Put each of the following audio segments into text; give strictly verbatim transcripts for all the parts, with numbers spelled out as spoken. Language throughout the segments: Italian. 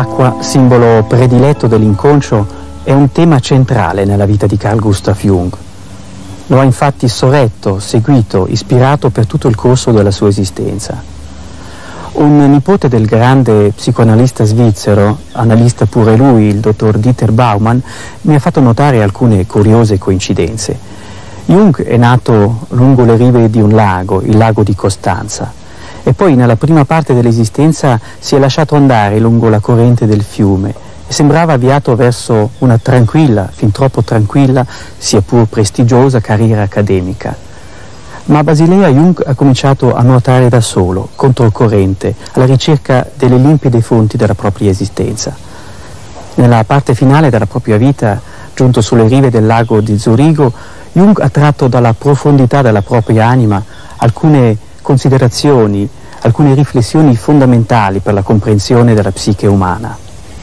L'acqua, simbolo prediletto dell'inconscio, è un tema centrale nella vita di Carl Gustav Jung. Lo ha infatti sorretto, seguito, ispirato per tutto il corso della sua esistenza. Un nipote del grande psicoanalista svizzero, analista pure lui, il dottor Dieter Baumann, mi ha fatto notare alcune curiose coincidenze. Jung è nato lungo le rive di un lago, il lago di Costanza, e poi nella prima parte dell'esistenza si è lasciato andare lungo la corrente del fiume e sembrava avviato verso una tranquilla, fin troppo tranquilla, sia pur prestigiosa carriera accademica. Ma a Basilea Jung ha cominciato a nuotare da solo, controcorrente, alla ricerca delle limpide fonti della propria esistenza. Nella parte finale della propria vita, giunto sulle rive del lago di Zurigo, Jung ha tratto dalla profondità della propria anima alcune considerazioni, alcune riflessioni fondamentali per la comprensione della psiche umana.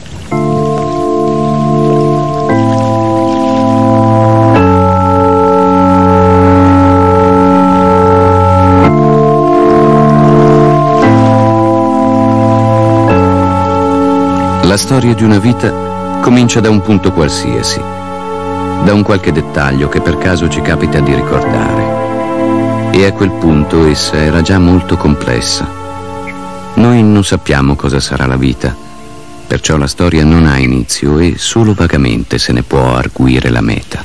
La storia di una vita comincia da un punto qualsiasi, da un qualche dettaglio che per caso ci capita di ricordare. E a quel punto essa era già molto complessa. Noi non sappiamo cosa sarà la vita, perciò la storia non ha inizio e solo vagamente se ne può arguire la meta.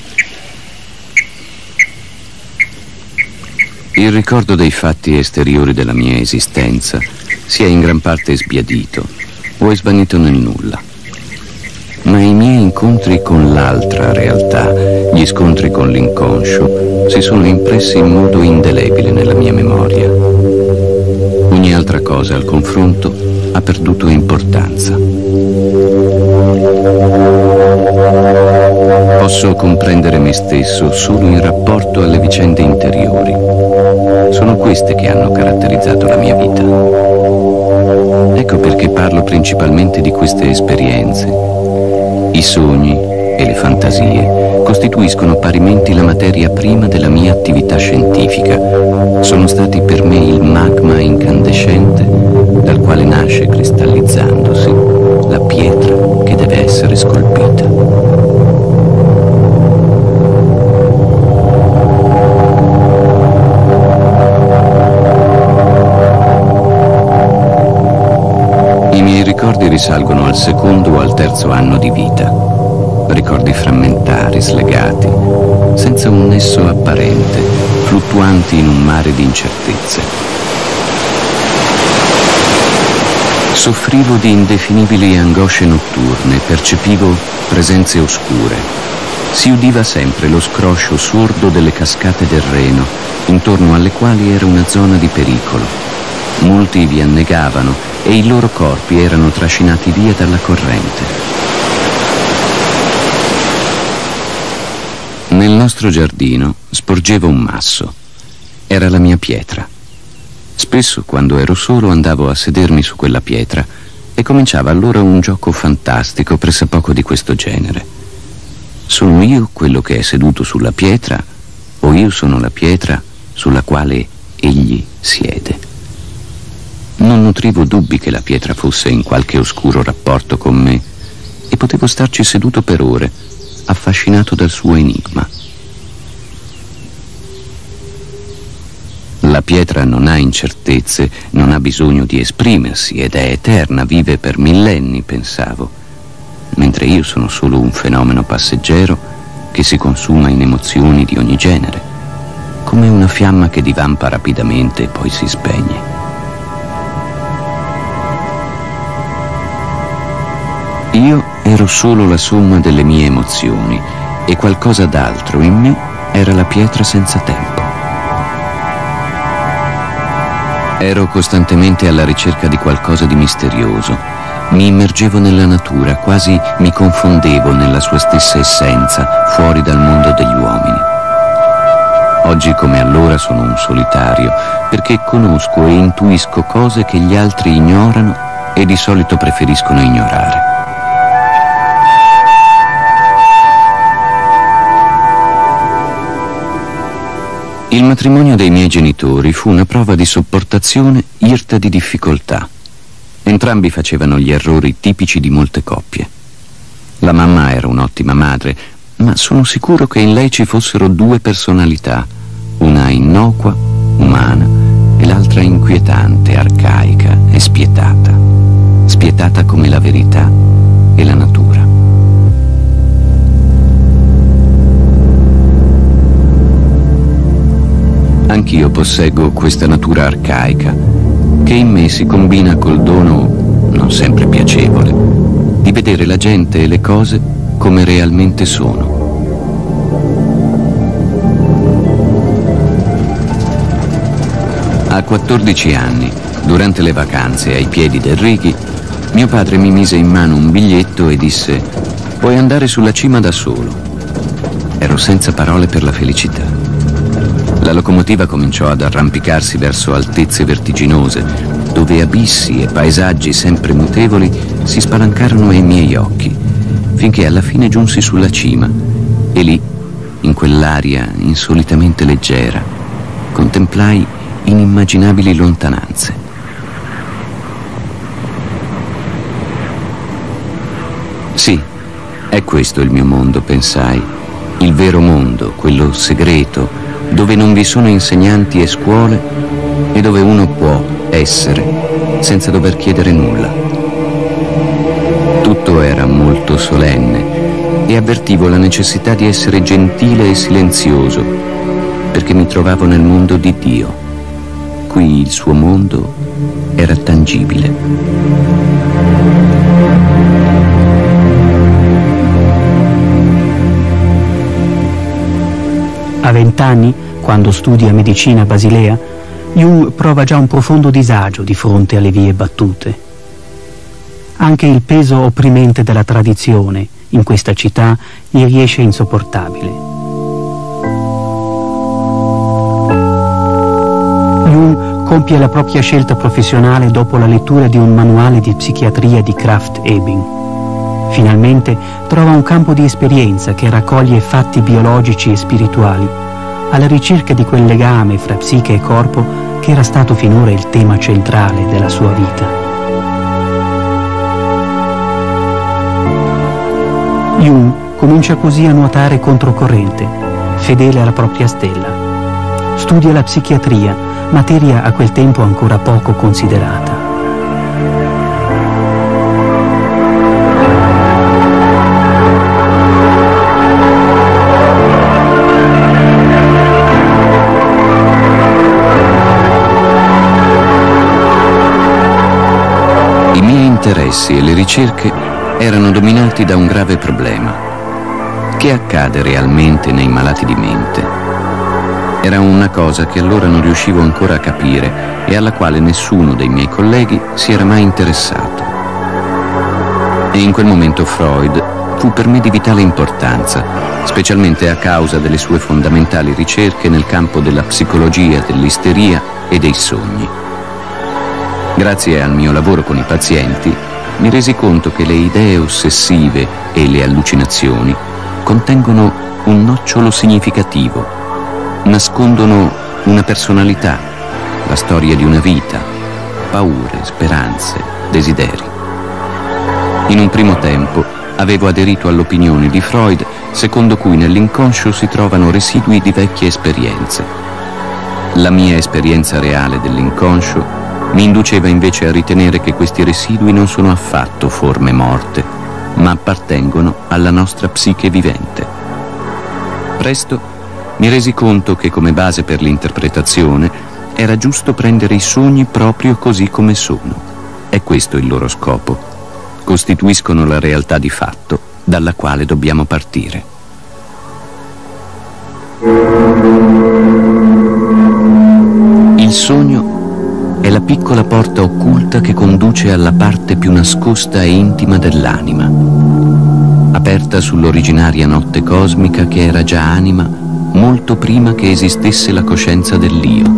Il ricordo dei fatti esteriori della mia esistenza si è in gran parte sbiadito o è svanito nel nulla. Ma i miei incontri con l'altra realtà, gli scontri con l'inconscio, si sono impressi in modo indelebile nella mia memoria. Ogni altra cosa al confronto ha perduto importanza. Posso comprendere me stesso solo in rapporto alle vicende interiori. Sono queste che hanno caratterizzato la mia vita. Ecco perché parlo principalmente di queste esperienze. I sogni e le fantasie costituiscono parimenti la materia prima della mia attività scientifica. Sono stati per me il magma incandescente dal quale nasce, cristallizzandosi, la pietra che deve essere scolpita. I miei ricordi risalgono al secondo o al terzo anno di vita. Ricordi frammentari, slegati, senza un nesso apparente, fluttuanti in un mare di incertezze. Soffrivo di indefinibili angosce notturne, percepivo presenze oscure. Si udiva sempre lo scroscio sordo delle cascate del Reno, intorno alle quali era una zona di pericolo. Molti vi annegavano e i loro corpi erano trascinati via dalla corrente. Nel nostro giardino sporgeva un masso. Era la mia pietra. Spesso, quando ero solo, andavo a sedermi su quella pietra e cominciava allora un gioco fantastico pressappoco di questo genere. Sono io quello che è seduto sulla pietra o io sono la pietra sulla quale egli siede? Non nutrivo dubbi che la pietra fosse in qualche oscuro rapporto con me e potevo starci seduto per ore, affascinato dal suo enigma. La pietra non ha incertezze, non ha bisogno di esprimersi ed è eterna, vive per millenni, pensavo, mentre io sono solo un fenomeno passeggero che si consuma in emozioni di ogni genere, come una fiamma che divampa rapidamente e poi si spegne. Io ero solo la somma delle mie emozioni e qualcosa d'altro in me era la pietra senza tempo. Ero costantemente alla ricerca di qualcosa di misterioso. Mi immergevo nella natura, quasi mi confondevo nella sua stessa essenza, fuori dal mondo degli uomini. Oggi come allora sono un solitario, perché conosco e intuisco cose che gli altri ignorano e di solito preferiscono ignorare. Il matrimonio dei miei genitori fu una prova di sopportazione irta di difficoltà. Entrambi facevano gli errori tipici di molte coppie. La mamma era un'ottima madre, ma sono sicuro che in lei ci fossero due personalità, una innocua, umana, e l'altra inquietante, arcaica e spietata, spietata come la verità e la natura. Anch'io posseggo questa natura arcaica, che in me si combina col dono, non sempre piacevole, di vedere la gente e le cose come realmente sono. A quattordici anni, durante le vacanze ai piedi del Righi, mio padre mi mise in mano un biglietto e disse: «Puoi andare sulla cima da solo». Ero senza parole per la felicità. La locomotiva cominciò ad arrampicarsi verso altezze vertiginose, dove abissi e paesaggi sempre mutevoli si spalancarono ai miei occhi, finché alla fine giunsi sulla cima e lì, in quell'aria insolitamente leggera, contemplai inimmaginabili lontananze. Sì, è questo il mio mondo, pensai, il vero mondo, quello segreto, dove non vi sono insegnanti e scuole e dove uno può essere senza dover chiedere nulla. Tutto era molto solenne e avvertivo la necessità di essere gentile e silenzioso, perché mi trovavo nel mondo di Dio. Qui il suo mondo era tangibile. A vent'anni, quando studia medicina a Basilea, Jung prova già un profondo disagio di fronte alle vie battute. Anche il peso opprimente della tradizione in questa città gli riesce insopportabile. Jung compie la propria scelta professionale dopo la lettura di un manuale di psichiatria di Krafft-Ebing. Finalmente trova un campo di esperienza che raccoglie fatti biologici e spirituali, alla ricerca di quel legame fra psiche e corpo che era stato finora il tema centrale della sua vita. Jung comincia così a nuotare controcorrente, fedele alla propria stella. Studia la psichiatria, materia a quel tempo ancora poco considerata. I miei interessi e le ricerche erano dominati da un grave problema. Che accade realmente nei malati di mente? Era una cosa che allora non riuscivo ancora a capire e alla quale nessuno dei miei colleghi si era mai interessato. E in quel momento Freud fu per me di vitale importanza, specialmente a causa delle sue fondamentali ricerche nel campo della psicologia, dell'isteria e dei sogni. Grazie al mio lavoro con i pazienti, mi resi conto che le idee ossessive e le allucinazioni contengono un nocciolo significativo, nascondono una personalità, la storia di una vita, paure, speranze, desideri. In un primo tempo avevo aderito all'opinione di Freud, secondo cui nell'inconscio si trovano residui di vecchie esperienze. La mia esperienza reale dell'inconscio mi induceva invece a ritenere che questi residui non sono affatto forme morte, ma appartengono alla nostra psiche vivente. Presto mi resi conto che come base per l'interpretazione era giusto prendere i sogni proprio così come sono. È questo il loro scopo. Costituiscono la realtà di fatto dalla quale dobbiamo partire. Il sogno è la piccola porta occulta che conduce alla parte più nascosta e intima dell'anima, aperta sull'originaria notte cosmica che era già anima molto prima che esistesse la coscienza dell'io.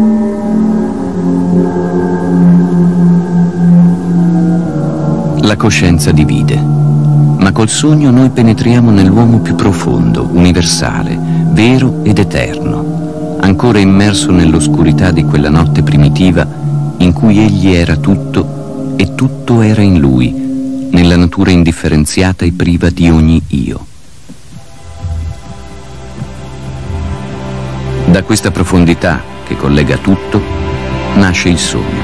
La coscienza divide, ma col sogno noi penetriamo nell'uomo più profondo, universale, vero ed eterno, ancora immerso nell'oscurità di quella notte primitiva in cui egli era tutto e tutto era in lui, nella natura indifferenziata e priva di ogni io. Da questa profondità che collega tutto, nasce il sogno.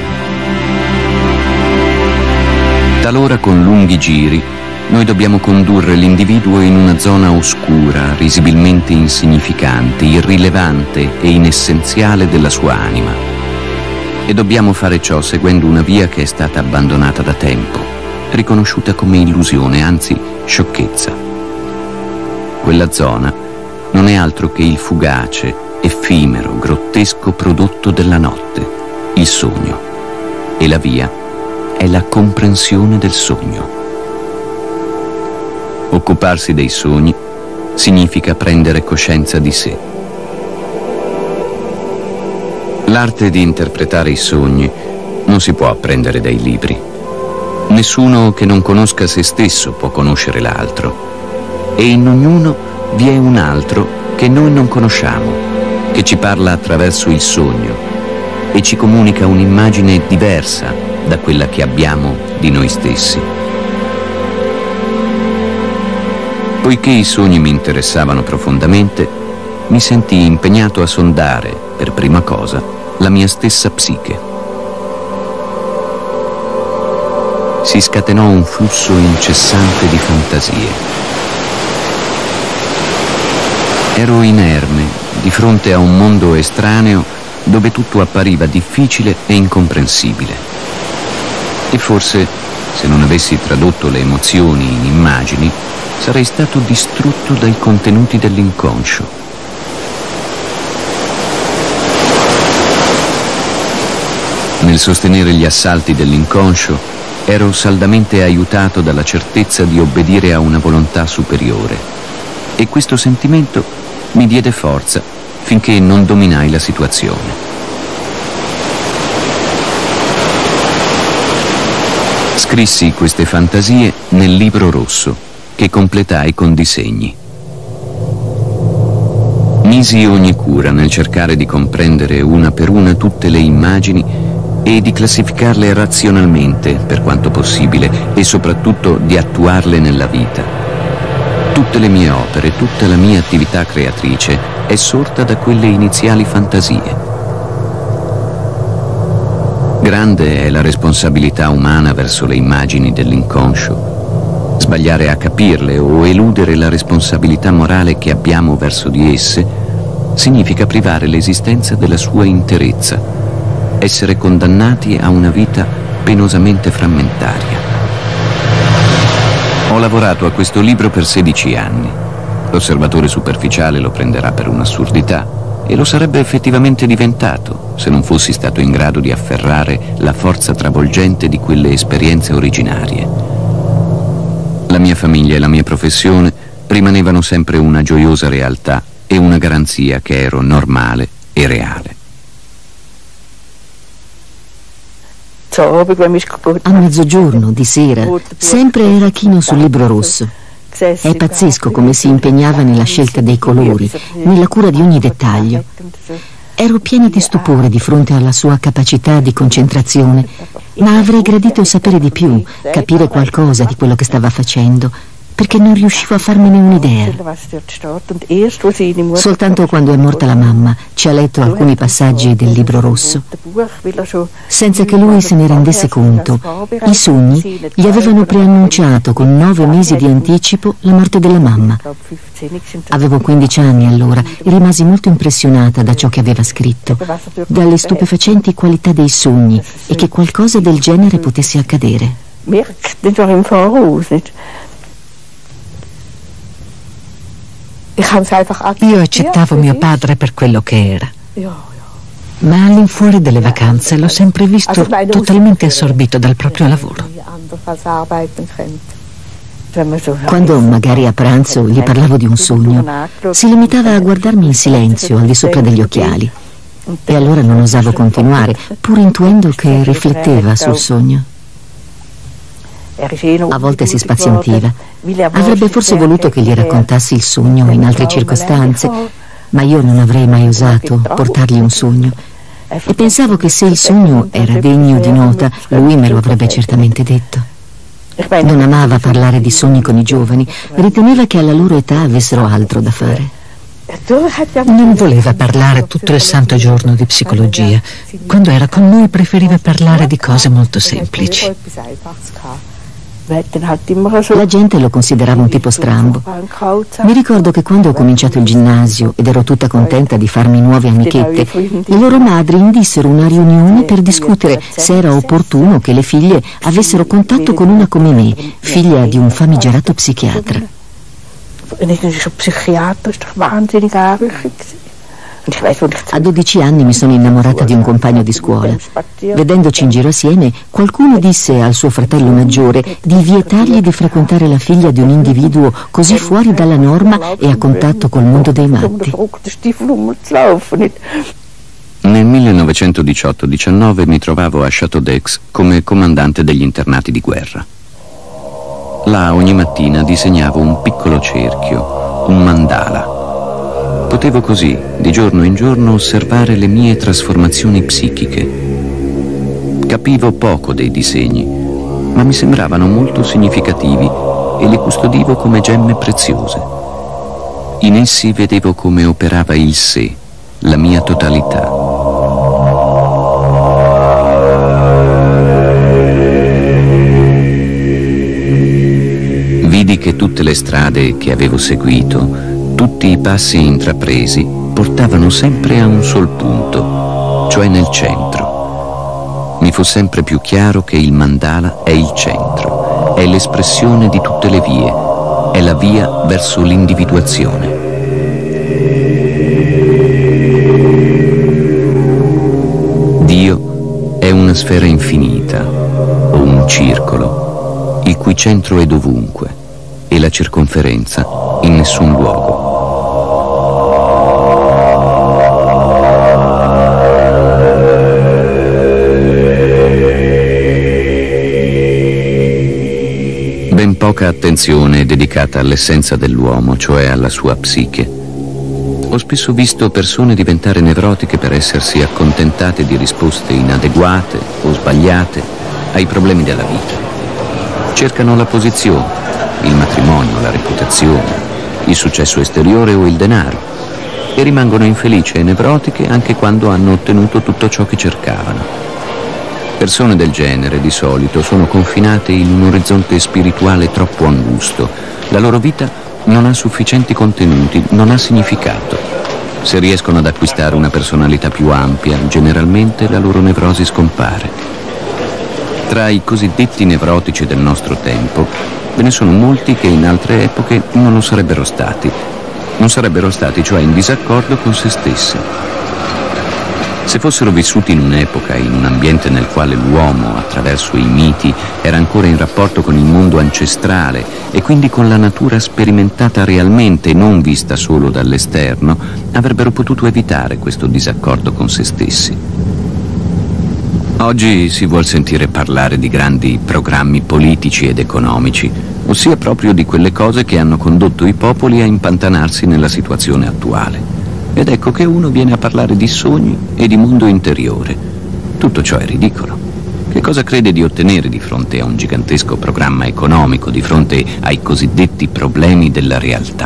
Talora con lunghi giri noi dobbiamo condurre l'individuo in una zona oscura, risibilmente insignificante, irrilevante e inessenziale della sua anima. E dobbiamo fare ciò seguendo una via che è stata abbandonata da tempo, riconosciuta come illusione, anzi sciocchezza. Quella zona non è altro che il fugace, effimero, grottesco prodotto della notte, il sogno. E la via è la comprensione del sogno. Occuparsi dei sogni significa prendere coscienza di sé. L'arte di interpretare i sogni non si può apprendere dai libri. Nessuno che non conosca se stesso può conoscere l'altro. E in ognuno vi è un altro che noi non conosciamo, che ci parla attraverso il sogno e ci comunica un'immagine diversa da quella che abbiamo di noi stessi. Poiché i sogni mi interessavano profondamente, mi sentii impegnato a sondare, per prima cosa, la mia stessa psiche. Si scatenò un flusso incessante di fantasie. Ero inerme di fronte a un mondo estraneo dove tutto appariva difficile e incomprensibile. E forse, se non avessi tradotto le emozioni in immagini, sarei stato distrutto dai contenuti dell'inconscio. Nel sostenere gli assalti dell'inconscio, ero saldamente aiutato dalla certezza di obbedire a una volontà superiore. E questo sentimento mi diede forza finché non dominai la situazione. Scrissi queste fantasie nel libro rosso, che completai con disegni. Misi ogni cura nel cercare di comprendere una per una tutte le immagini e di classificarle razionalmente per quanto possibile e soprattutto di attuarle nella vita. Tutte le mie opere, tutta la mia attività creatrice è sorta da quelle iniziali fantasie. Grande è la responsabilità umana verso le immagini dell'inconscio. Sbagliare a capirle o eludere la responsabilità morale che abbiamo verso di esse significa privare l'esistenza della sua interezza, essere condannati a una vita penosamente frammentaria. Ho lavorato a questo libro per sedici anni. L'osservatore superficiale lo prenderà per un'assurdità e lo sarebbe effettivamente diventato se non fossi stato in grado di afferrare la forza travolgente di quelle esperienze originarie. La mia famiglia e la mia professione rimanevano sempre una gioiosa realtà e una garanzia che ero normale e reale. A mezzogiorno, di sera, sempre era chino sul libro rosso. È pazzesco come si impegnava nella scelta dei colori, nella cura di ogni dettaglio. Ero piena di stupore di fronte alla sua capacità di concentrazione, ma avrei gradito sapere di più, capire qualcosa di quello che stava facendo, perché non riuscivo a farmene un'idea. Soltanto quando è morta la mamma ci ha letto alcuni passaggi del libro rosso. Senza che lui se ne rendesse conto, i sogni gli avevano preannunciato con nove mesi di anticipo la morte della mamma. Avevo quindici anni allora e rimasi molto impressionata da ciò che aveva scritto, dalle stupefacenti qualità dei sogni e che qualcosa del genere potesse accadere. Io accettavo mio padre per quello che era, ma all'infuori delle vacanze l'ho sempre visto totalmente assorbito dal proprio lavoro. Quando magari a pranzo gli parlavo di un sogno, si limitava a guardarmi in silenzio al di sopra degli occhiali, e allora non osavo continuare, pur intuendo che rifletteva sul sogno. A volte si spazientiva. Avrebbe forse voluto che gli raccontassi il sogno in altre circostanze, ma io non avrei mai osato portargli un sogno. e pensavo che se il sogno era degno di nota, lui me lo avrebbe certamente detto. Non amava parlare di sogni con i giovani, riteneva che alla loro età avessero altro da fare. Non voleva parlare tutto il santo giorno di psicologia. Quando era con noi preferiva parlare di cose molto semplici. La gente lo considerava un tipo strambo. Mi ricordo che quando ho cominciato il ginnasio ed ero tutta contenta di farmi nuove amichette, le loro madri indissero una riunione per discutere se era opportuno che le figlie avessero contatto con una come me, figlia di un famigerato psichiatra. A dodici anni mi sono innamorata di un compagno di scuola. Vedendoci in giro assieme, qualcuno disse al suo fratello maggiore di vietargli di frequentare la figlia di un individuo così fuori dalla norma e a contatto col mondo dei matti. Nel millenovecentodiciotto diciannove mi trovavo a Château d'Aix come comandante degli internati di guerra. Là ogni mattina disegnavo un piccolo cerchio, un mandala. Potevo così, di giorno in giorno, osservare le mie trasformazioni psichiche. Capivo poco dei disegni, ma mi sembravano molto significativi e li custodivo come gemme preziose. In essi vedevo come operava il sé, la mia totalità. Vidi che tutte le strade che avevo seguito, tutti i passi intrapresi portavano sempre a un sol punto, cioè nel centro. Mi fu sempre più chiaro che il mandala è il centro, è l'espressione di tutte le vie, è la via verso l'individuazione. Dio è una sfera infinita, o un circolo, il cui centro è dovunque e la circonferenza in nessun luogo. Ben poca attenzione è dedicata all'essenza dell'uomo, cioè alla sua psiche. Ho spesso visto persone diventare nevrotiche per essersi accontentate di risposte inadeguate o sbagliate ai problemi della vita. Cercano la posizione, il matrimonio, la reputazione, il successo esteriore o il denaro e rimangono infelici e nevrotiche anche quando hanno ottenuto tutto ciò che cercavano. Persone del genere, di solito, sono confinate in un orizzonte spirituale troppo angusto. La loro vita non ha sufficienti contenuti, non ha significato. Se riescono ad acquistare una personalità più ampia, generalmente la loro nevrosi scompare. Tra i cosiddetti nevrotici del nostro tempo, ve ne sono molti che in altre epoche non lo sarebbero stati. Non sarebbero stati, cioè, in disaccordo con se stessi. Se fossero vissuti in un'epoca, in un ambiente nel quale l'uomo, attraverso i miti, era ancora in rapporto con il mondo ancestrale e quindi con la natura sperimentata realmente e non vista solo dall'esterno, avrebbero potuto evitare questo disaccordo con se stessi. Oggi si vuol sentire parlare di grandi programmi politici ed economici, ossia proprio di quelle cose che hanno condotto i popoli a impantanarsi nella situazione attuale. Ed ecco che uno viene a parlare di sogni e di mondo interiore. Tutto ciò è ridicolo. Che cosa crede di ottenere di fronte a un gigantesco programma economico, di fronte ai cosiddetti problemi della realtà?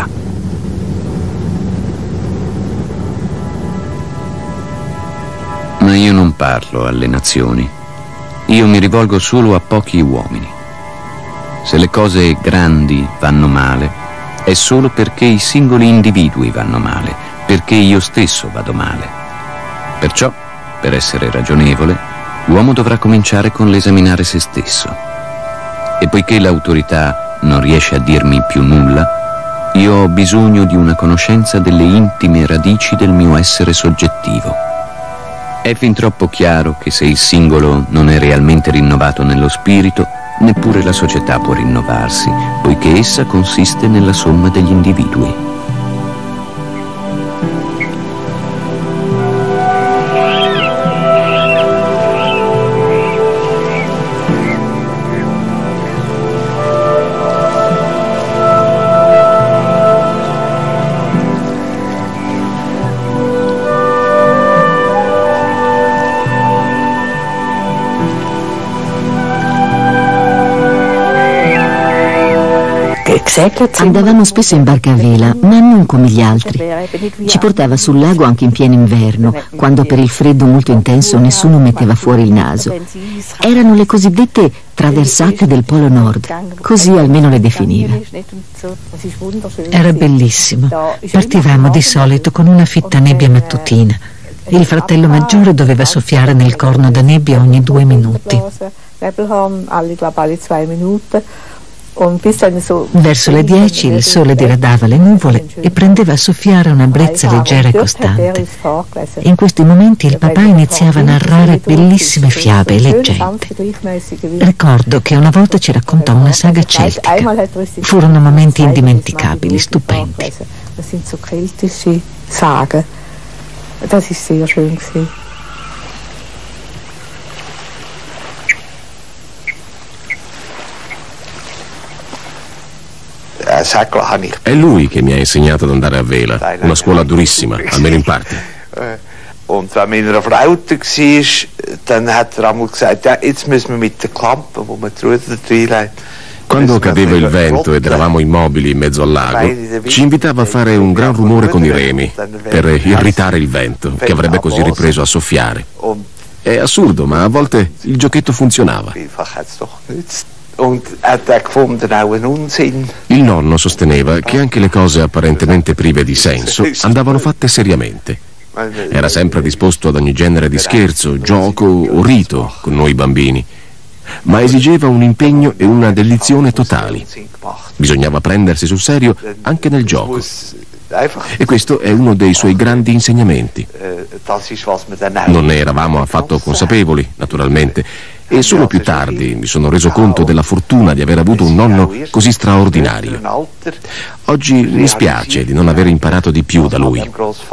Ma io non parlo alle nazioni. Io mi rivolgo solo a pochi uomini. Se le cose grandi vanno male, è solo perché i singoli individui vanno male, perché io stesso vado male. Perciò, per essere ragionevole, l'uomo dovrà cominciare con l'esaminare se stesso. E poiché l'autorità non riesce a dirmi più nulla, io ho bisogno di una conoscenza delle intime radici del mio essere soggettivo. È fin troppo chiaro che se il singolo non è realmente rinnovato nello spirito, neppure la società può rinnovarsi, poiché essa consiste nella somma degli individui. Andavamo spesso in barca a vela, ma non come gli altri. Ci portava sul lago anche in pieno inverno, quando per il freddo molto intenso nessuno metteva fuori il naso. Erano le cosiddette traversate del Polo Nord, così almeno le definiva. Era bellissimo. Partivamo di solito con una fitta nebbia mattutina. Il fratello maggiore doveva soffiare nel corno da nebbia ogni due minuti. Verso le dieci il sole diradava le nuvole e prendeva a soffiare una brezza leggera e costante. In questi momenti il papà iniziava a narrare bellissime fiabe e leggende. Ricordo che una volta ci raccontò una saga celtica. Furono momenti indimenticabili, stupendi. Das ist sehr schön gewesen. È lui che mi ha insegnato ad andare a vela, una scuola durissima, almeno in parte. Und wenn man in einer Flaute war, dann hat er einmal gesagt, ja, jetzt müssen wir mit den Klampen, wo man die Ruder reinlegt. Quando cadeva il vento ed eravamo immobili in mezzo al lago, ci invitava a fare un gran rumore con i remi per irritare il vento, che avrebbe così ripreso a soffiare. È assurdo, ma a volte il giochetto funzionava. Il nonno sosteneva che anche le cose apparentemente prive di senso andavano fatte seriamente. Era sempre disposto ad ogni genere di scherzo, gioco o rito con noi bambini, ma esigeva un impegno e una dedizione totali. Bisognava prendersi sul serio anche nel gioco. E questo è uno dei suoi grandi insegnamenti. Non ne eravamo affatto consapevoli, naturalmente, e solo più tardi mi sono reso conto della fortuna di aver avuto un nonno così straordinario. Oggi mi spiace di non aver imparato di più da lui.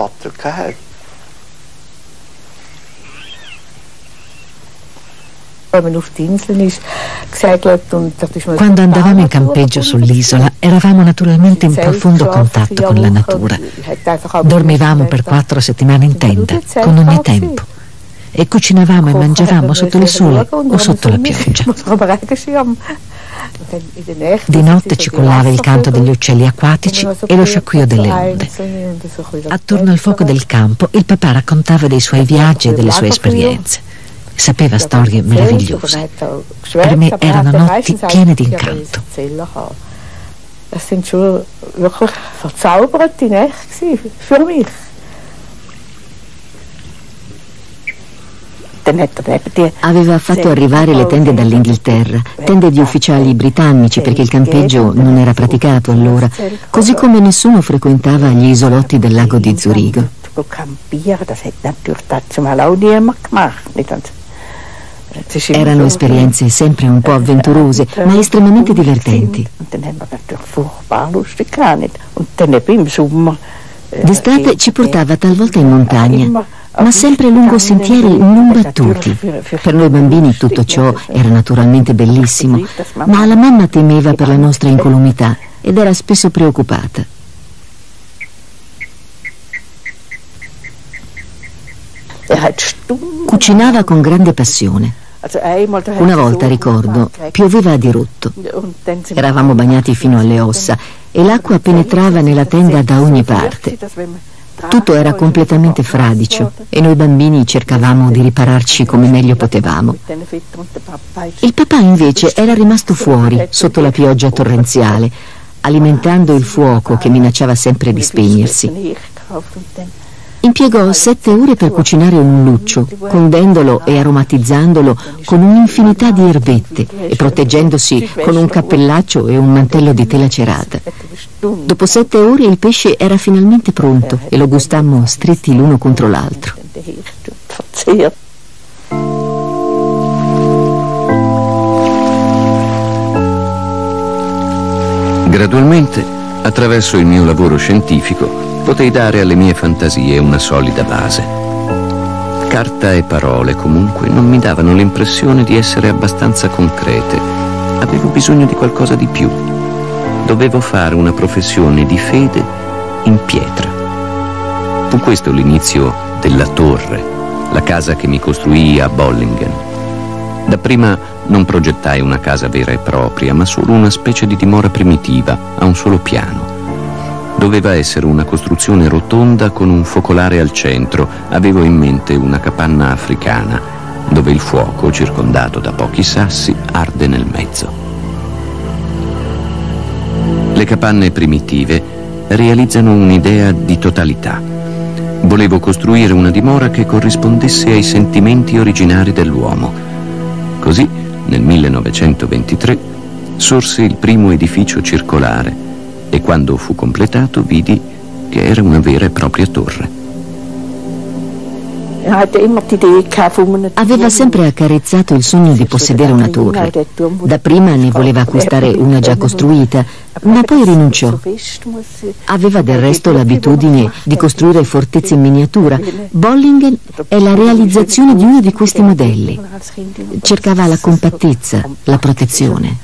Quando andavamo in campeggio sull'isola eravamo naturalmente in profondo contatto con la natura. Dormivamo per quattro settimane in tenda, con ogni tempo, e cucinavamo e mangiavamo sotto il sole o sotto la pioggia. Di notte ci collava il canto degli uccelli acquatici e lo sciacquio delle onde. Attorno al fuoco del campo il papà raccontava dei suoi viaggi e delle sue esperienze. Sapeva storie meravigliose. Per me erano notti piene di incanto. Das sind schon wirklich verzauberte Nächte für mich. Aveva fatto arrivare le tende dall'Inghilterra, tende di ufficiali britannici, perché il campeggio non era praticato allora, così come nessuno frequentava gli isolotti del lago di Zurigo. Erano esperienze sempre un po' avventurose, ma estremamente divertenti. D'estate ci portava talvolta in montagna, ma sempre lungo sentieri non battuti. Per noi bambini tutto ciò era naturalmente bellissimo, ma la mamma temeva per la nostra incolumità ed era spesso preoccupata. Cucinava con grande passione. Una volta, ricordo, pioveva a dirotto. Eravamo bagnati fino alle ossa e l'acqua penetrava nella tenda da ogni parte. Tutto era completamente fradicio e noi bambini cercavamo di ripararci come meglio potevamo. Il papà invece era rimasto fuori, sotto la pioggia torrenziale, alimentando il fuoco che minacciava sempre di spegnersi. Impiegò sette ore per cucinare un luccio, condendolo e aromatizzandolo con un'infinità di erbette e proteggendosi con un cappellaccio e un mantello di tela cerata. Dopo sette ore il pesce era finalmente pronto e lo gustammo stretti l'uno contro l'altro. Gradualmente, attraverso il mio lavoro scientifico, potei dare alle mie fantasie una solida base. Carta e parole, comunque, non mi davano l'impressione di essere abbastanza concrete. Avevo bisogno di qualcosa di più. Dovevo fare una professione di fede in pietra. Fu questo l'inizio della Torre, la casa che mi costruii a Bollingen. Dapprima non progettai una casa vera e propria, ma solo una specie di dimora primitiva, a un solo piano. Doveva essere una costruzione rotonda con un focolare al centro. Avevo in mente una capanna africana, dove il fuoco, circondato da pochi sassi, arde nel mezzo. Le capanne primitive realizzano un'idea di totalità. Volevo costruire una dimora che corrispondesse ai sentimenti originari dell'uomo. Così, nel millenovecentoventitré, sorse il primo edificio circolare e quando fu completato vidi che era una vera e propria torre. Aveva sempre accarezzato il sogno di possedere una torre. Dapprima ne voleva acquistare una già costruita, ma poi rinunciò. Aveva del resto l'abitudine di costruire fortezze in miniatura. Bollingen è la realizzazione di uno di questi modelli. Cercava la compattezza, la protezione.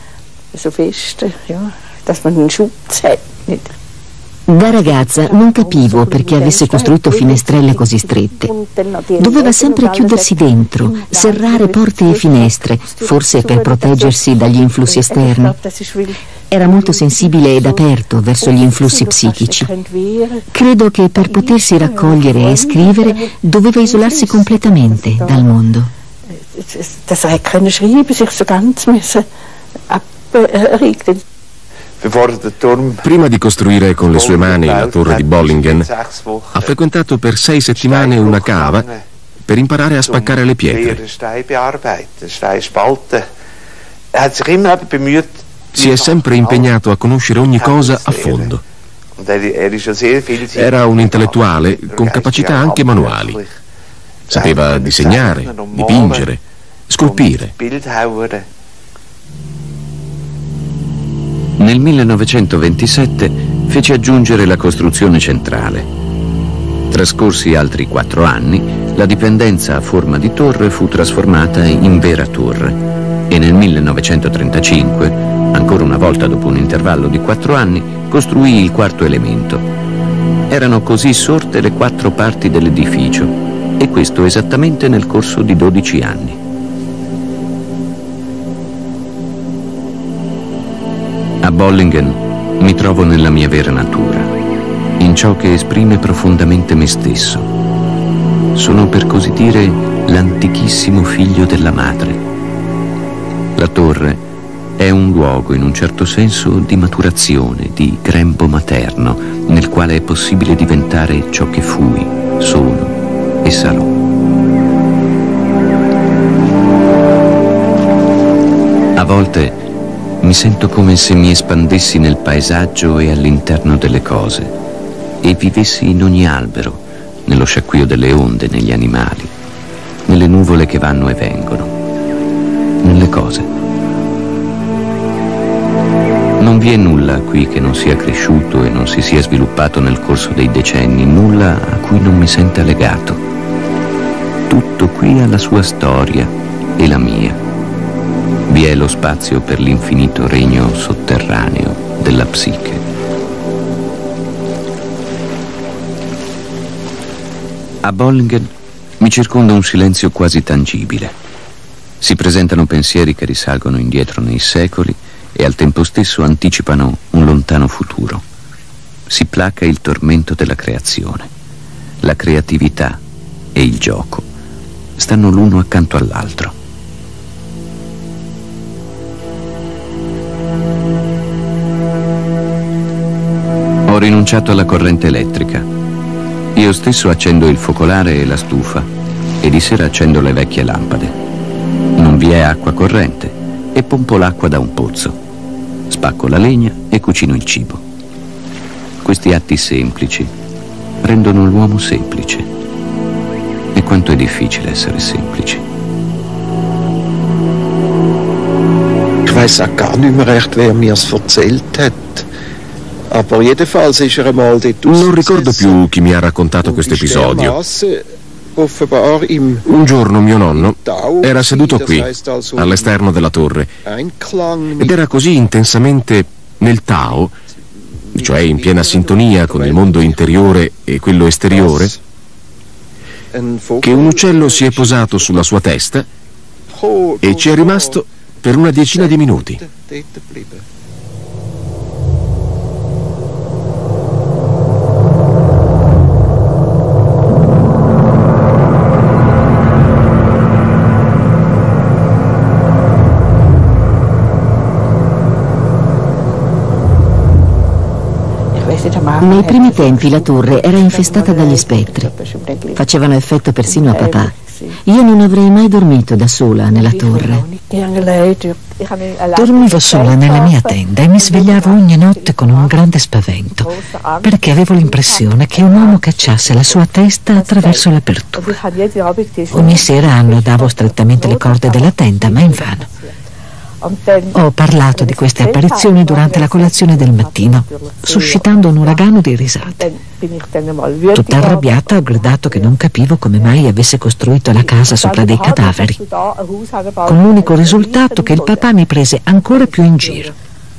Da ragazza non capivo perché avesse costruito finestrelle così strette. Doveva sempre chiudersi dentro, serrare porte e finestre, forse per proteggersi dagli influssi esterni. Era molto sensibile ed aperto verso gli influssi psichici. Credo che per potersi raccogliere e scrivere doveva isolarsi completamente dal mondo. Prima di costruire con le sue mani la torre di Bollingen, ha frequentato per sei settimane una cava per imparare a spaccare le pietre. Si è sempre impegnato a conoscere ogni cosa a fondo. Era un intellettuale con capacità anche manuali. Sapeva disegnare, dipingere, scolpire. Nel millenovecentoventisette fece aggiungere la costruzione centrale. Trascorsi altri quattro anni, la dipendenza a forma di torre fu trasformata in vera torre e nel millenovecentotrentacinque, ancora una volta dopo un intervallo di quattro anni, costruì il quarto elemento. Erano così sorte le quattro parti dell'edificio e questo esattamente nel corso di dodici anni. A Bollingen mi trovo nella mia vera natura, in ciò che esprime profondamente me stesso. Sono per così dire l'antichissimo figlio della madre. La torre è un luogo in un certo senso di maturazione, di grembo materno, nel quale è possibile diventare ciò che fui, sono e sarò. A volte mi sento come se mi espandessi nel paesaggio e all'interno delle cose e vivessi in ogni albero, nello sciacquio delle onde, negli animali, nelle nuvole che vanno e vengono, nelle cose. Non vi è nulla qui che non sia cresciuto e non si sia sviluppato nel corso dei decenni, nulla a cui non mi senta legato. Tutto qui ha la sua storia e la mia. Vi è lo spazio per l'infinito regno sotterraneo della psiche. A Bollingen mi circonda un silenzio quasi tangibile. Si presentano pensieri che risalgono indietro nei secoli e al tempo stesso anticipano un lontano futuro. Si placa il tormento della creazione. La creatività e il gioco stanno l'uno accanto all'altro. Ho rinunciato alla corrente elettrica. Io stesso accendo il focolare e la stufa e di sera accendo le vecchie lampade. Non vi è acqua corrente e pompo l'acqua da un pozzo. Spacco la legna e cucino il cibo. Questi atti semplici rendono l'uomo semplice. E quanto è difficile essere semplici. Ich weiß auch gar nicht mehr recht, wer mir es erzählt hat. Non ricordo più chi mi ha raccontato questo episodio. Un giorno mio nonno era seduto qui, all'esterno della torre, ed era così intensamente nel Tao, cioè in piena sintonia con il mondo interiore e quello esteriore, che un uccello si è posato sulla sua testa e ci è rimasto per una decina di minuti. Nei primi tempi la torre era infestata dagli spettri. Facevano effetto persino a papà. Io non avrei mai dormito da sola nella torre. Dormivo sola nella mia tenda e mi svegliavo ogni notte con un grande spavento, perché avevo l'impressione che un uomo cacciasse la sua testa attraverso l'apertura. Ogni sera annodavo strettamente le corde della tenda, ma invano. Ho parlato di queste apparizioni durante la colazione del mattino, suscitando un uragano di risate. Tutta arrabbiata ho gridato che non capivo come mai avesse costruito la casa sopra dei cadaveri, con l'unico risultato che il papà mi prese ancora più in giro.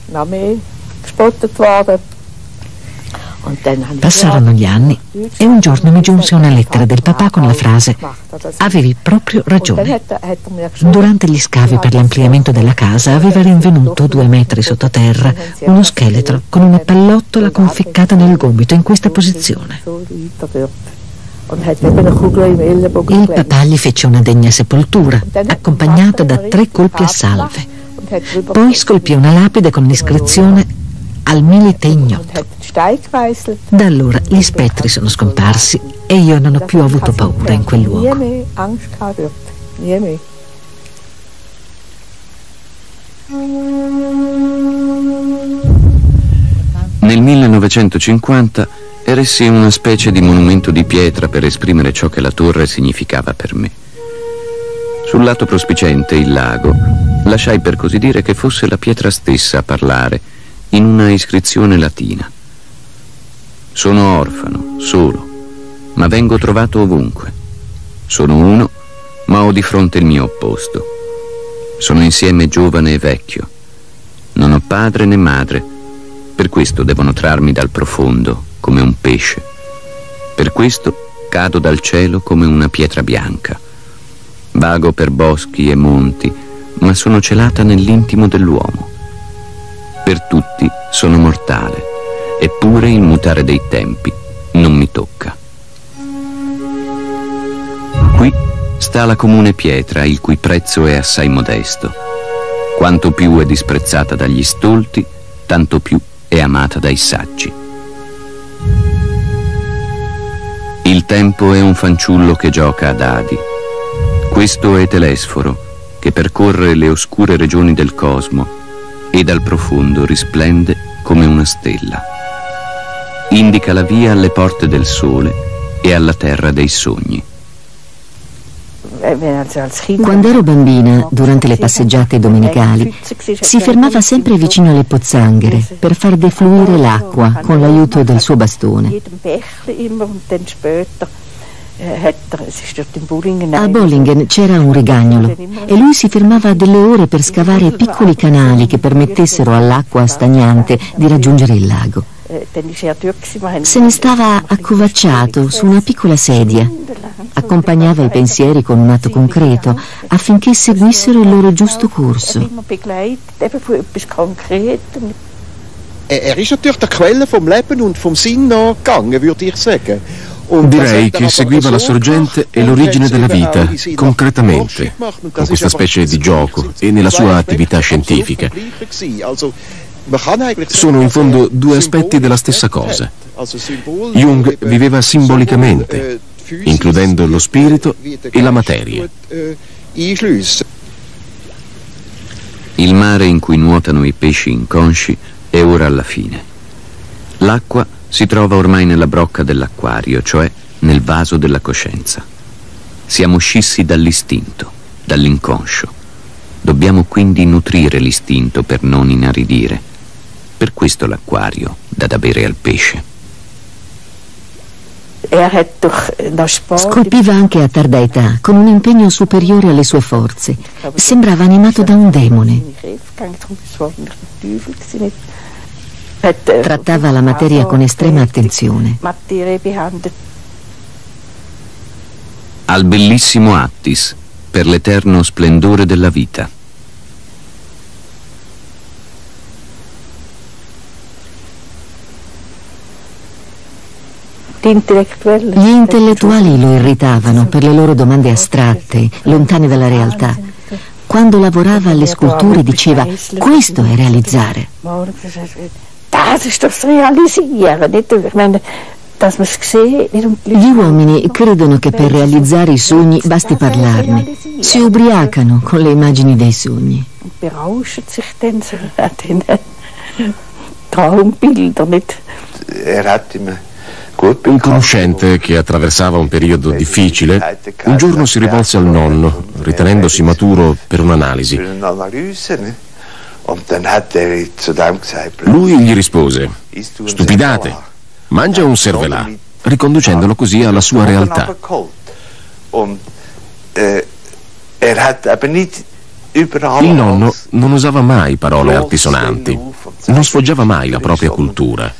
Passarono gli anni e un giorno mi giunse una lettera del papà con la frase: avevi proprio ragione. Durante gli scavi per l'ampliamento della casa aveva rinvenuto due metri sottoterra uno scheletro con una pallottola conficcata nel gomito in questa posizione. Il papà gli fece una degna sepoltura accompagnata da tre colpi a salve. Poi scolpì una lapide con l'iscrizione: al milite ignoto. Da allora gli spettri sono scomparsi e io non ho più avuto paura in quel luogo. Nel millenovecentocinquanta eressi una specie di monumento di pietra per esprimere ciò che la torre significava per me. Sul lato prospiciente, il lago, lasciai per così dire che fosse la pietra stessa a parlare in una iscrizione latina. Sono orfano, solo, ma vengo trovato ovunque. Sono uno, ma ho di fronte il mio opposto. Sono insieme giovane e vecchio. Non ho padre né madre, per questo devono trarmi dal profondo come un pesce. Per questo cado dal cielo come una pietra bianca. Vago per boschi e monti, ma sono celata nell'intimo dell'uomo. Per tutti sono mortale, eppure il mutare dei tempi non mi tocca. Qui sta la comune pietra, il cui prezzo è assai modesto. Quanto più è disprezzata dagli stolti, tanto più è amata dai saggi. Il tempo è un fanciullo che gioca a dadi. Questo è Telesforo, che percorre le oscure regioni del cosmo e dal profondo risplende come una stella. Indica la via alle porte del sole e alla terra dei sogni. Quando ero bambina, durante le passeggiate domenicali, si fermava sempre vicino alle pozzanghere per far defluire l'acqua con l'aiuto del suo bastone. A Bollingen c'era un rigagnolo e lui si fermava delle ore per scavare piccoli canali che permettessero all'acqua stagnante di raggiungere il lago. Se ne stava accovacciato su una piccola sedia, accompagnava i pensieri con un atto concreto affinché seguissero il loro giusto corso. Er ist natürlich der Quelle vom Leben und vom Sinn nachgegangen, würde ich sagen. Direi che seguiva la sorgente e l'origine della vita, concretamente, con questa specie di gioco e nella sua attività scientifica. Sono in fondo due aspetti della stessa cosa. Jung viveva simbolicamente, includendo lo spirito e la materia. Il mare in cui nuotano i pesci inconsci è ora alla fine. L'acqua si trova ormai nella brocca dell'acquario, cioè nel vaso della coscienza. Siamo scissi dall'istinto, dall'inconscio. Dobbiamo quindi nutrire l'istinto per non inaridire. Per questo l'acquario dà da bere al pesce. Scolpiva anche a tarda età, con un impegno superiore alle sue forze. Sembrava animato da un demone. Trattava la materia con estrema attenzione. Al bellissimo Attis, per l'eterno splendore della vita. Gli intellettuali lo irritavano per le loro domande astratte, lontane dalla realtà. Quando lavorava alle sculture diceva: questo è realizzare. Gli uomini credono che per realizzare i sogni basti parlarne. Si ubriacano con le immagini dei sogni. Un conoscente che attraversava un periodo difficile, un giorno si rivolse al nonno, ritenendosi maturo per un'analisi. Lui gli rispose: stupidate, mangia un cervelà, riconducendolo così alla sua realtà. Il nonno non usava mai parole altisonanti, non sfoggiava mai la propria cultura.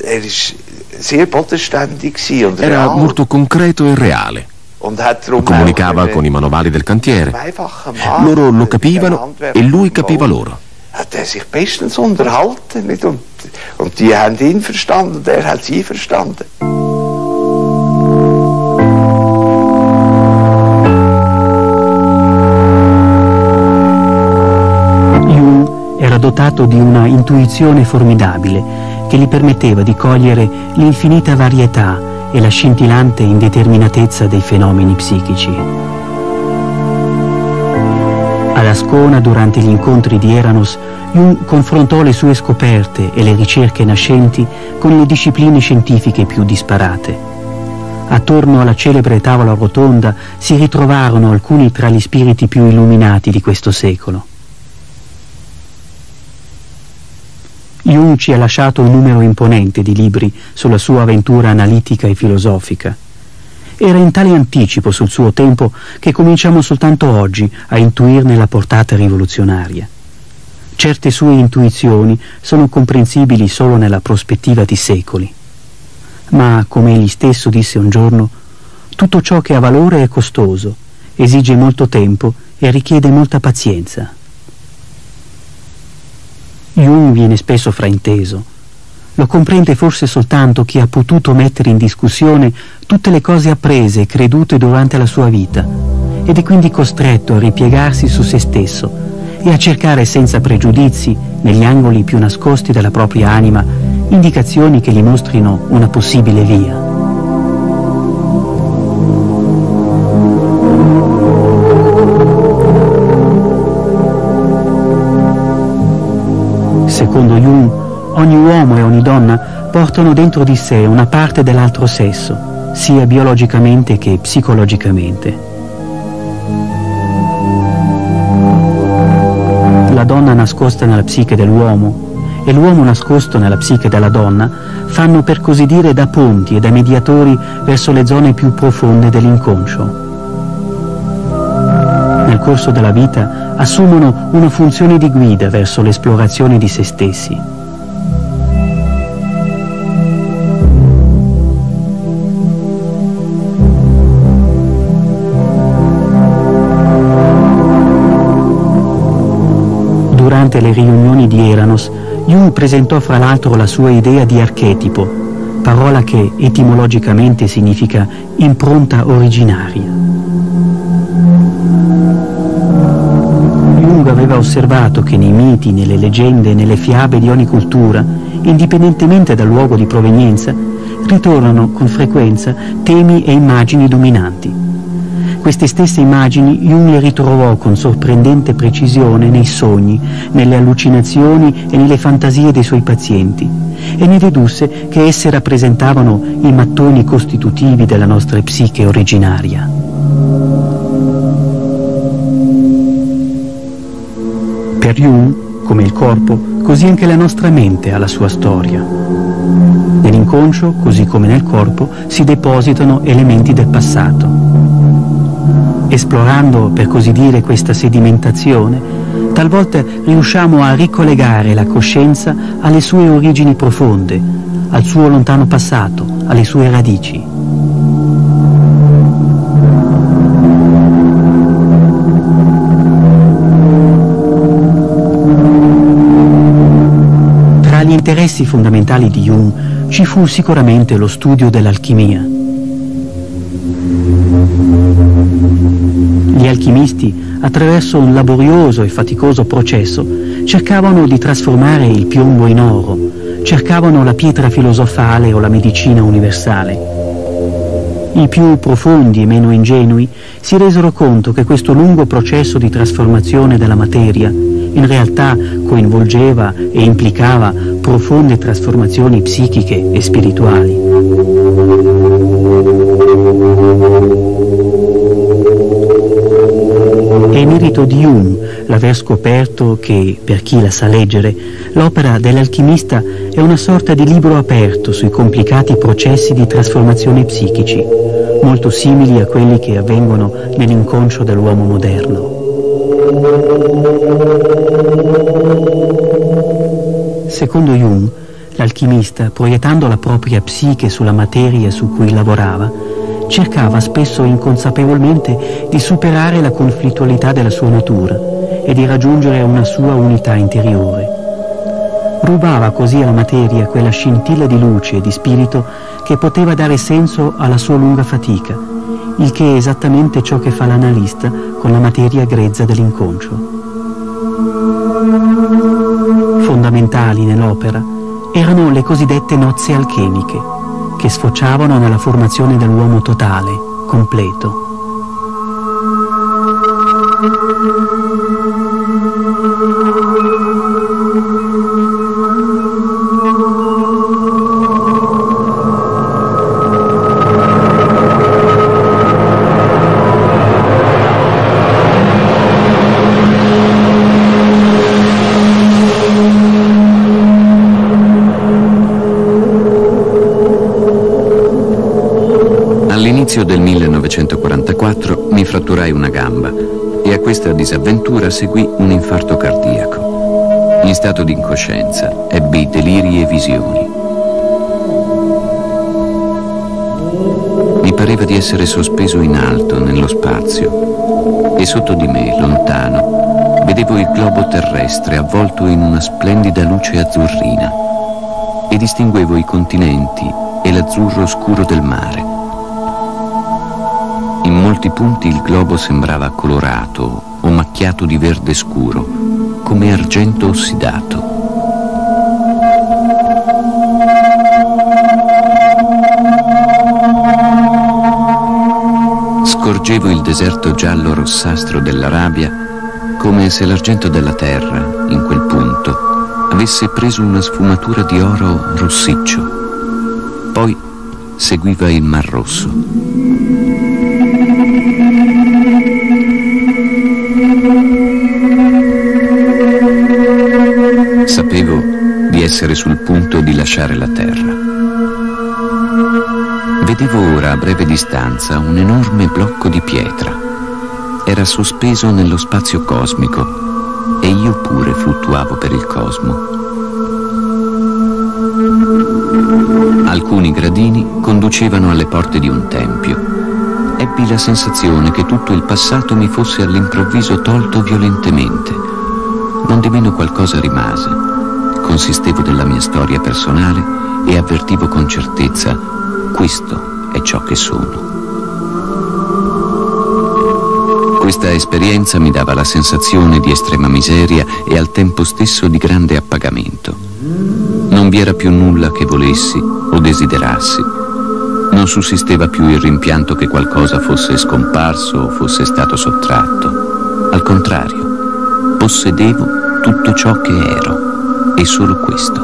Era molto concreto e reale. Comunicava con i manovali del cantiere. Loro lo capivano e lui capiva loro. Hat er sich bestens unterhalten, nicht? Und, und die haben ihn verstanden und er hat sie verstanden. Jung era dotato di una intuizione formidabile che gli permetteva di cogliere l'infinita varietà e la scintillante indeterminatezza dei fenomeni psichici. Ad Ascona, durante gli incontri di Eranos, Jung confrontò le sue scoperte e le ricerche nascenti con le discipline scientifiche più disparate. Attorno alla celebre tavola rotonda si ritrovarono alcuni tra gli spiriti più illuminati di questo secolo. Jung ci ha lasciato un numero imponente di libri sulla sua avventura analitica e filosofica. Era in tale anticipo sul suo tempo che cominciamo soltanto oggi a intuirne la portata rivoluzionaria. Certe sue intuizioni sono comprensibili solo nella prospettiva di secoli. Ma, come egli stesso disse un giorno, tutto ciò che ha valore è costoso, esige molto tempo e richiede molta pazienza. Jung viene spesso frainteso. Lo comprende forse soltanto chi ha potuto mettere in discussione tutte le cose apprese e credute durante la sua vita, ed è quindi costretto a ripiegarsi su se stesso e a cercare senza pregiudizi, negli angoli più nascosti della propria anima, indicazioni che gli mostrino una possibile via. Secondo Jung, ogni uomo e ogni donna portano dentro di sé una parte dell'altro sesso, sia biologicamente che psicologicamente. La donna nascosta nella psiche dell'uomo e l'uomo nascosto nella psiche della donna fanno, per così dire, da ponti e da mediatori verso le zone più profonde dell'inconscio. Nel corso della vita assumono una funzione di guida verso l'esplorazione di se stessi. Durante le riunioni di Eranos, Jung presentò fra l'altro la sua idea di archetipo, parola che etimologicamente significa impronta originaria. Jung aveva osservato che nei miti, nelle leggende e nelle fiabe di ogni cultura, indipendentemente dal luogo di provenienza, ritornano con frequenza temi e immagini dominanti. Queste stesse immagini Jung le ritrovò con sorprendente precisione nei sogni, nelle allucinazioni e nelle fantasie dei suoi pazienti, e ne dedusse che esse rappresentavano i mattoni costitutivi della nostra psiche originaria. Per Jung, come il corpo, così anche la nostra mente ha la sua storia. Nell'inconscio, così come nel corpo, si depositano elementi del passato. Esplorando, per così dire, questa sedimentazione, talvolta riusciamo a ricollegare la coscienza alle sue origini profonde, al suo lontano passato, alle sue radici. interessi fondamentali di Jung ci fu sicuramente lo studio dell'alchimia. Gli alchimisti, attraverso un laborioso e faticoso processo, cercavano di trasformare il piombo in oro, cercavano la pietra filosofale o la medicina universale. I più profondi e meno ingenui si resero conto che questo lungo processo di trasformazione della materia in realtà coinvolgeva e implicava profonde trasformazioni psichiche e spirituali. È merito di Jung l'aver scoperto che, per chi la sa leggere, l'opera dell'alchimista è una sorta di libro aperto sui complicati processi di trasformazione psichici, molto simili a quelli che avvengono nell'inconscio dell'uomo moderno. Secondo Jung, l'alchimista, proiettando la propria psiche sulla materia su cui lavorava, cercava spesso inconsapevolmente di superare la conflittualità della sua natura e di raggiungere una sua unità interiore. Rubava così alla materia quella scintilla di luce e di spirito che poteva dare senso alla sua lunga fatica, il che è esattamente ciò che fa l'analista con la materia grezza dell'inconscio. Fondamentali nell'opera erano le cosiddette nozze alchemiche, che sfociavano nella formazione dell'uomo totale, completo. All'inizio del millenovecentoquarantaquattro mi fratturai una gamba e a questa disavventura seguì un infarto cardiaco. In stato di incoscienza ebbi deliri e visioni. Mi pareva di essere sospeso in alto nello spazio e sotto di me, lontano, vedevo il globo terrestre avvolto in una splendida luce azzurrina e distinguevo i continenti e l'azzurro scuro del mare. In molti punti il globo sembrava colorato o macchiato di verde scuro, come argento ossidato. Scorgevo il deserto giallo-rossastro dell'Arabia come se l'argento della terra, in quel punto, avesse preso una sfumatura di oro rossiccio. Poi seguiva il Mar Rosso. Sapevo di essere sul punto di lasciare la terra. Vedevo ora a breve distanza un enorme blocco di pietra. Era sospeso nello spazio cosmico e io pure fluttuavo per il cosmo. Alcuni gradini conducevano alle porte di un tempio. Ebbi la sensazione che tutto il passato mi fosse all'improvviso tolto violentemente. Non di meno qualcosa rimase. Consistevo della mia storia personale e avvertivo con certezza: questo è ciò che sono. Questa esperienza mi dava la sensazione di estrema miseria e al tempo stesso di grande appagamento. Non vi era più nulla che volessi o desiderassi. Non sussisteva più il rimpianto che qualcosa fosse scomparso o fosse stato sottratto. Al contrario, possedevo tutto ciò che ero, e solo questo.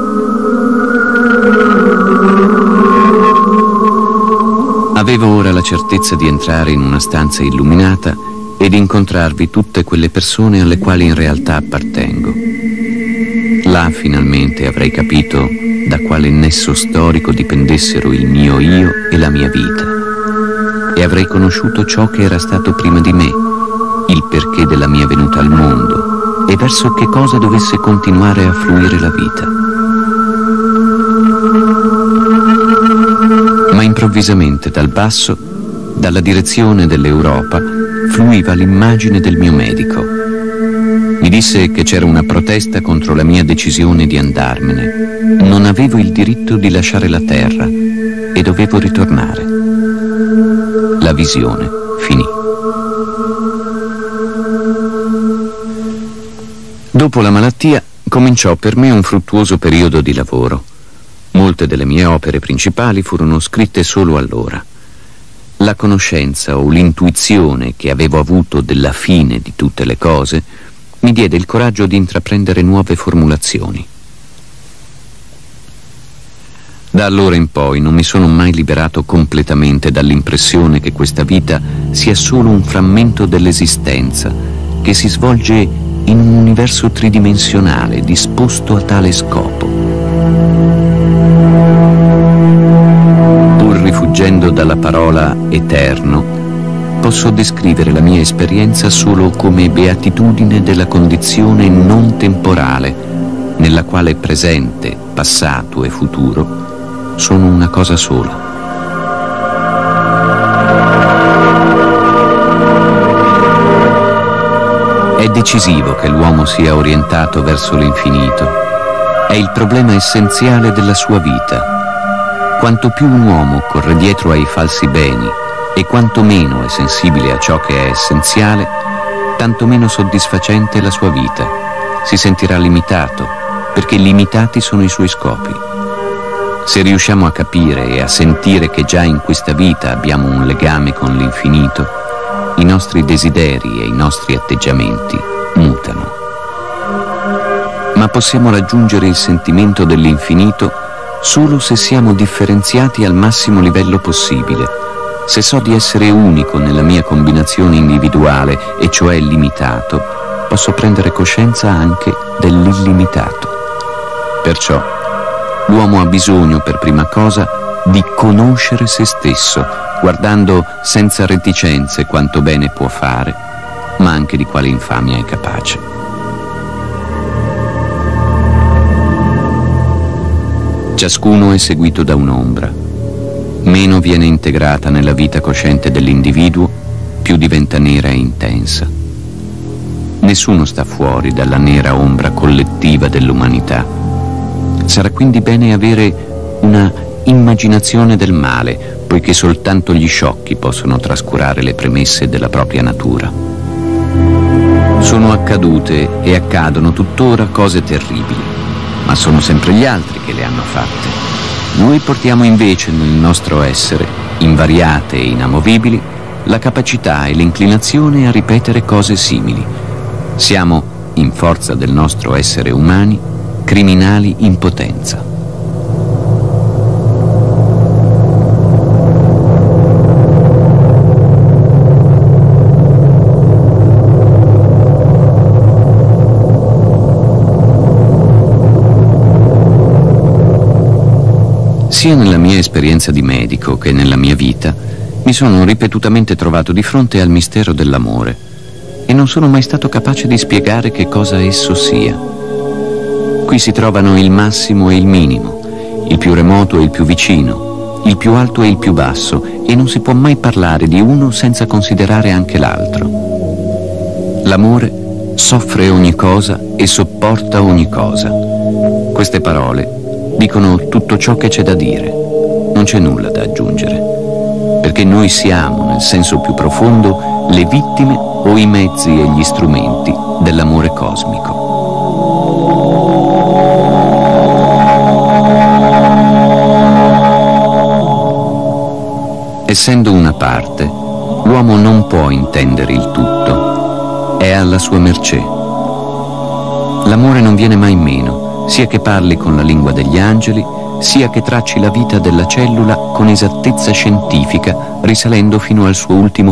Avevo ora la certezza di entrare in una stanza illuminata e di incontrarvi tutte quelle persone alle quali in realtà appartengo. Là finalmente avrei capito da quale nesso storico dipendessero il mio io e la mia vita, e avrei conosciuto ciò che era stato prima di me, il perché della mia venuta al mondo e verso che cosa dovesse continuare a fluire la vita. Ma improvvisamente dal basso, dalla direzione dell'Europa, fluiva l'immagine del mio medico. Mi disse che c'era una protesta contro la mia decisione di andarmene. Non avevo il diritto di lasciare la terra e dovevo ritornare. La visione finì. Dopo la malattia cominciò per me un fruttuoso periodo di lavoro. Molte delle mie opere principali furono scritte solo allora. La conoscenza o l'intuizione che avevo avuto della fine di tutte le cose mi diede il coraggio di intraprendere nuove formulazioni. Da allora in poi non mi sono mai liberato completamente dall'impressione che questa vita sia solo un frammento dell'esistenza che si svolge in un universo tridimensionale disposto a tale scopo. Pur rifuggendo dalla parola eterno, posso descrivere la mia esperienza solo come beatitudine della condizione non temporale, nella quale presente, passato e futuro sono una cosa sola. È decisivo che l'uomo sia orientato verso l'infinito. È il problema essenziale della sua vita. Quanto più un uomo corre dietro ai falsi beni e quanto meno è sensibile a ciò che è essenziale, tanto meno soddisfacente è la sua vita. Si sentirà limitato, perché limitati sono i suoi scopi. Se riusciamo a capire e a sentire che già in questa vita abbiamo un legame con l'infinito, i nostri desideri e i nostri atteggiamenti mutano. Ma possiamo raggiungere il sentimento dell'infinito solo se siamo differenziati al massimo livello possibile, se so di essere unico nella mia combinazione individuale, e cioè limitato, posso prendere coscienza anche dell'illimitato. Perciò l'uomo ha bisogno per prima cosa di conoscere se stesso, guardando senza reticenze quanto bene può fare, ma anche di quale infamia è capace. Ciascuno è seguito da un'ombra. Meno viene integrata nella vita cosciente dell'individuo, più diventa nera e intensa. Nessuno sta fuori dalla nera ombra collettiva dell'umanità. Sarà quindi bene avere una immaginazione del male, poiché soltanto gli sciocchi possono trascurare le premesse della propria natura. Sono accadute e accadono tuttora cose terribili, ma sono sempre gli altri che le hanno fatte. Noi portiamo invece nel nostro essere, invariate e inamovibili, la capacità e l'inclinazione a ripetere cose simili. Siamo, in forza del nostro essere umani, criminali in potenza. Sia nella mia esperienza di medico che nella mia vita mi sono ripetutamente trovato di fronte al mistero dell'amore e non sono mai stato capace di spiegare che cosa esso sia. Qui si trovano il massimo e il minimo, il più remoto e il più vicino, il più alto e il più basso, e non si può mai parlare di uno senza considerare anche l'altro. L'amore soffre ogni cosa e sopporta ogni cosa. Queste parole dicono tutto ciò che c'è da dire, non c'è nulla da aggiungere, perché noi siamo, nel senso più profondo, le vittime o i mezzi e gli strumenti dell'amore cosmico. Essendo una parte, l'uomo non può intendere il tutto, è alla sua mercé. L'amore non viene mai meno, sia che parli con la lingua degli angeli, sia che tracci la vita della cellula con esattezza scientifica, risalendo fino al suo ultimo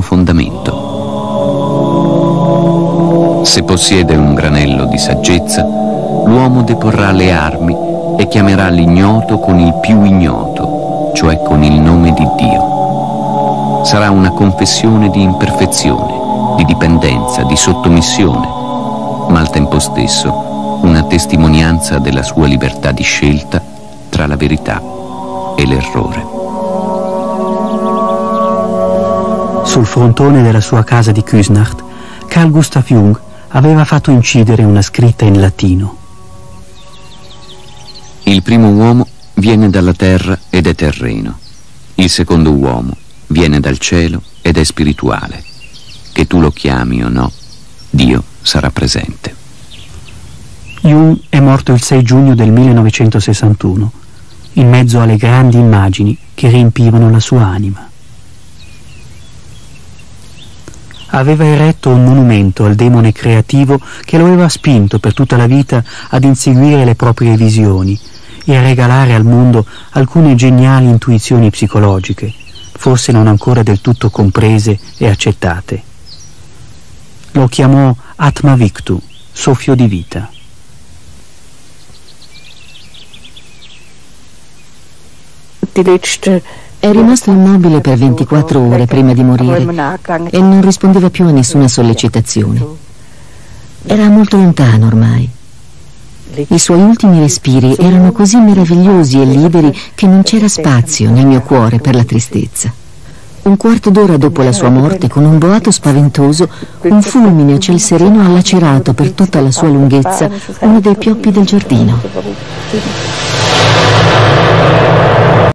fondamento. Se possiede un granello di saggezza, l'uomo deporrà le armi e chiamerà l'ignoto con il più ignoto, cioè con il nome di Dio. Sarà una confessione di imperfezione, di dipendenza, di sottomissione, ma al tempo stesso una testimonianza della sua libertà di scelta tra la verità e l'errore. Sul frontone della sua casa di Küsnacht, Carl Gustav Jung aveva fatto incidere una scritta in latino. Il primo uomo viene dalla terra ed è terreno. Il secondo uomo viene dal cielo ed è spirituale. Che tu lo chiami o no, Dio sarà presente. Jung è morto il sei giugno del millenovecentosessantuno, in mezzo alle grandi immagini che riempivano la sua anima. Aveva eretto un monumento al demone creativo che lo aveva spinto per tutta la vita ad inseguire le proprie visioni e a regalare al mondo alcune geniali intuizioni psicologiche, forse non ancora del tutto comprese e accettate. Lo chiamò Atma Victu, soffio di vita. È rimasto immobile per ventiquattro ore prima di morire e non rispondeva più a nessuna sollecitazione. Era molto lontano ormai. I suoi ultimi respiri erano così meravigliosi e liberi che non c'era spazio nel mio cuore per la tristezza. Un quarto d'ora dopo la sua morte, con un boato spaventoso, un fulmine a ciel sereno ha lacerato per tutta la sua lunghezza uno dei pioppi del giardino.